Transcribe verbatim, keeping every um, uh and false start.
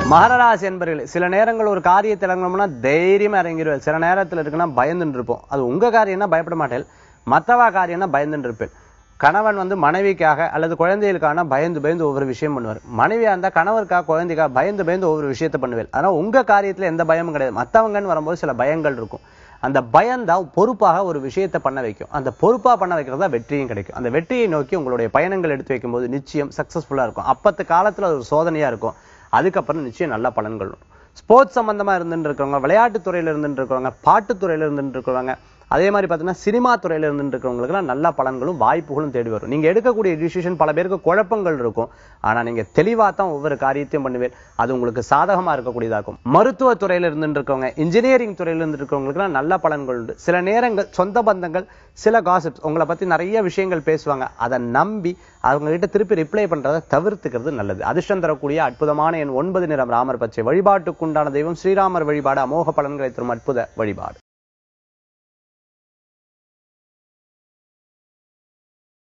மகர ராசி என்பவர்களே, சில நேரங்கள் ஒரு காரியத்தை இறங்கணும்னா தைரியமா இறங்கிடுவேன். சில நேரத்தில் இருக்குன்னா பயந்துட்டு இருப்போம். அது உங்க காரியம்னா பயப்பட மாட்டேன், மற்றவா காரியம்னா பயந்துட்டு இருப்பேன். கணவன் வந்து மனைவிக்காக அல்லது குழந்தைகளுக்கான பயந்து பயந்து ஒவ்வொரு விஷயம் பண்ணுவார். மனைவியா இருந்தா கணவருக்காக குழந்தைக்காக பயந்து பயந்து ஒவ்வொரு விஷயத்தை பண்ணுவேன். ஆனா உங்க காரியத்துல எந்த பயமும் கிடையாது. மற்றவங்கன்னு வரும்போது சில பயங்கள் இருக்கும். அந்த பயம்தான் பொறுப்பாக ஒரு விஷயத்தை பண்ண வைக்கும். அந்த பொறுப்பா பண்ண வைக்கிறதா வெற்றியும் கிடைக்கும். அந்த வெற்றியை நோக்கி உங்களுடைய பயணங்கள் எடுத்து வைக்கும்போது நிச்சயம் சக்சஸ்ஃபுல்லா இருக்கும். அப்பத்து காலத்துல ஒரு சோதனையா இருக்கும். அதுக்கப்புறம் நிச்சயம் நல்ல பலன்கள். ஸ்போர்ட்ஸ் சம்பந்தமா இருந்துட்டு இருக்கிறவங்க, விளையாட்டு துறையில இருந்துட்டு இருக்கிறவங்க, பாட்டு துறையில இருந்துட்டு இருக்கிறவங்க, அதே மாதிரி பார்த்தீங்கன்னா சினிமா துறையில இருந்துட்டு இருக்கிறவங்களுக்குலாம் நல்ல பலன்களும் வாய்ப்புகளும் தேடி வரும். நீங்க எடுக்கக்கூடிய டிசிஷன் பல பேருக்கு குழப்பங்கள் இருக்கும். ஆனா நீங்க தெளிவா தான் ஒவ்வொரு காரியத்தையும் பண்ணுவீர். அது உங்களுக்கு சாதகமா இருக்கக்கூடியதாகும். மருத்துவ துறையில இருந்துட்டு இருக்கவங்க, இன்ஜினியரிங் துறையில இருந்துட்டு இருக்கிறவங்களுக்குலாம் நல்ல பலன்கள் உண்டு. சில நேரங்கள் சொந்த பந்தங்கள், சில காசிப்ஸ் உங்களை பத்தி நிறைய விஷயங்கள் பேசுவாங்க. அதை நம்பி அவங்க கிட்ட திருப்பி ரிப்ளை பண்றதை தவிர்த்துக்கிறது நல்லது. அதிர்ஷ்டம் தரக்கூடிய அற்புதமான எண் ஒன்பது நிறம் ராமர் பச்சை. வழிபாட்டுக்குண்டான தெய்வம் ஸ்ரீராமர் வழிபாடு. அமோக பலன்களை தரும் அற்புத வழிபாடு.